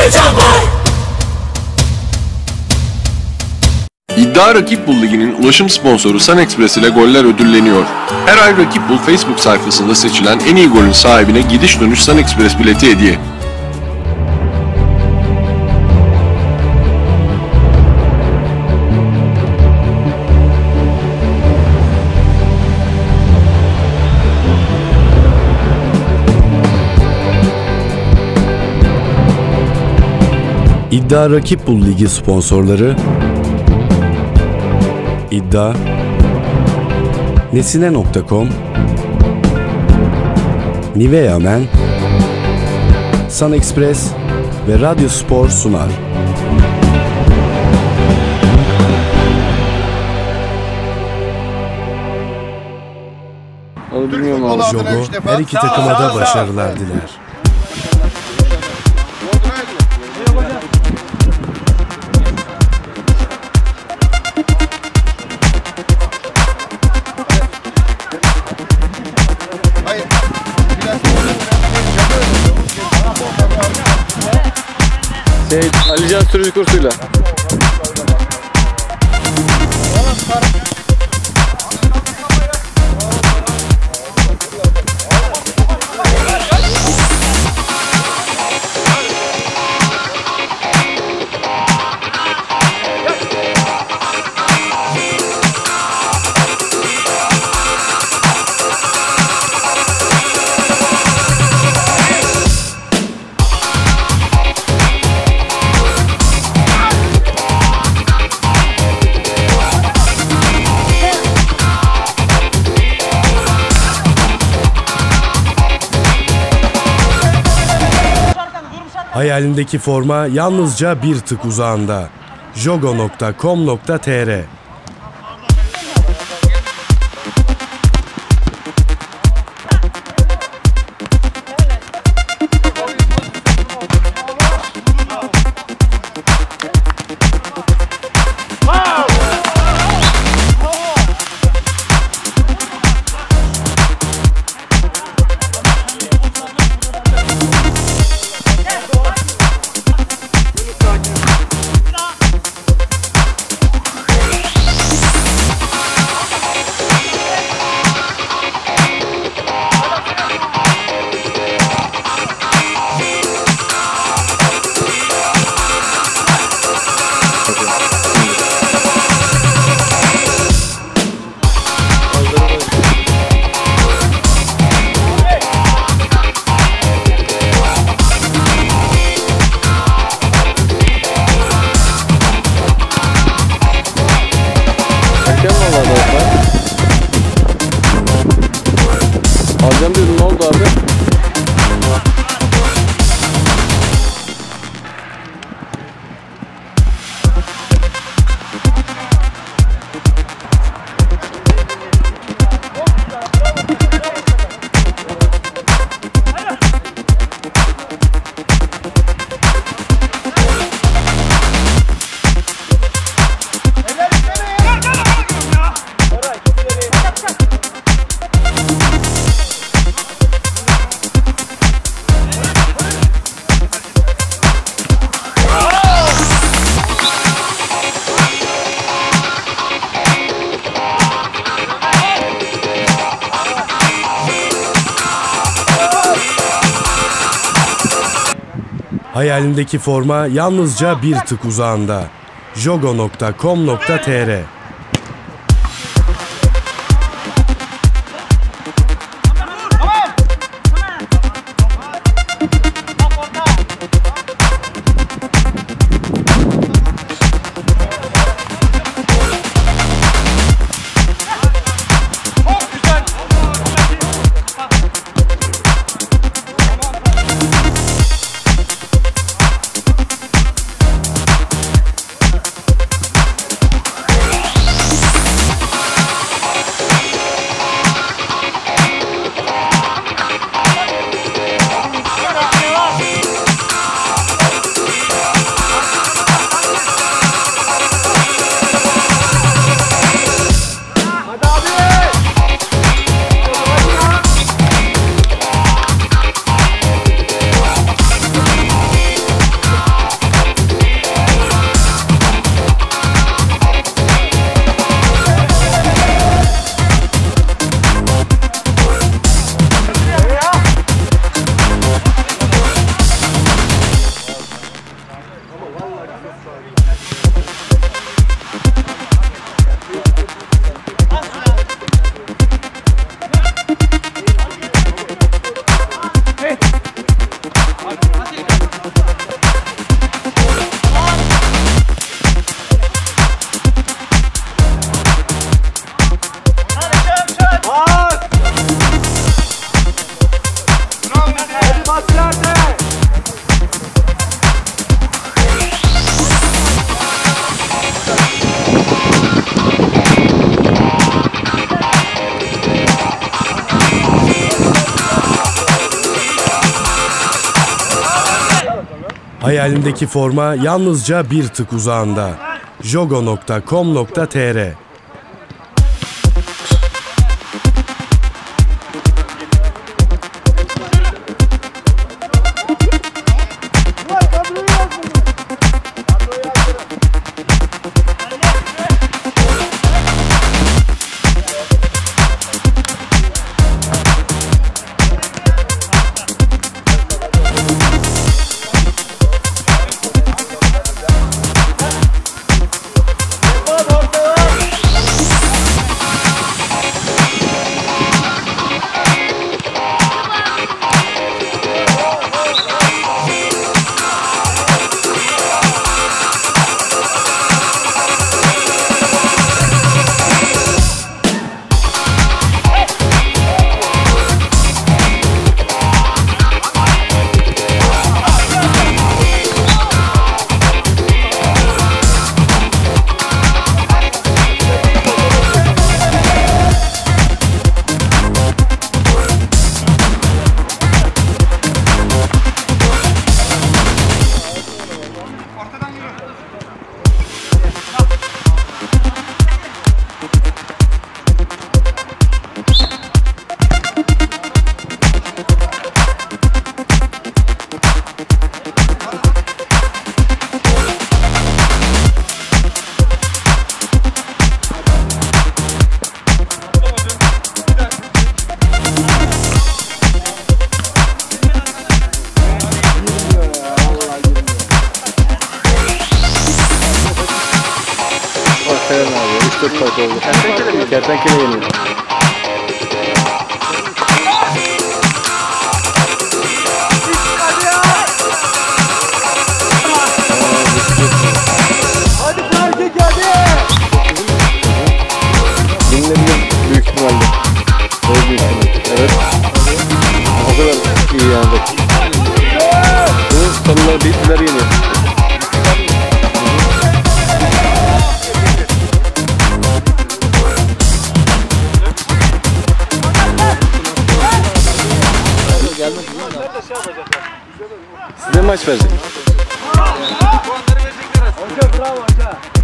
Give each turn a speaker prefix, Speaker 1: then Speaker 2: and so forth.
Speaker 1: İddia Rakip Bul Ligi'nin ulaşım sponsoru SunExpress ile goller ödülleniyor. Her ay Rakip Bul Facebook sayfasında seçilen en iyi golün sahibine gidiş dönüş SunExpress bileti hediye.
Speaker 2: İddia Rakip Bul Ligi sponsorları İddia, Nesine.com, Nivea Men, SunExpress ve Radyo Spor sunar. Jogo her iki takıma da başarılar diler.
Speaker 3: Alican sürücü kursuyla.
Speaker 2: Hayalindeki forma yalnızca bir tık uzağında. jogo.com.tr
Speaker 3: Alacağım diyordum, ne oldu abi?
Speaker 2: Hayalindeki forma yalnızca bir tık uzağında. jogo.com.tr Hayalindeki forma yalnızca bir tık uzağında. jogo.com.tr
Speaker 3: Kertenkele yeniyor.
Speaker 4: Hadi erkek hadi.
Speaker 3: Yenilebilir büyük ihtimalle. Çok büyük ihtimalle. Evet. O kadar iyi yani. Bu sonunda büyükler yeniyor. Size maç verecek.
Speaker 4: Hoca bravo hoca.